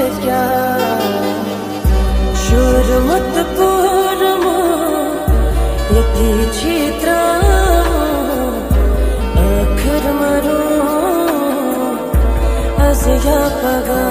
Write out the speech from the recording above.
क्या शोर मत पूरमो यति चित्र आखिर मरो आज या पगा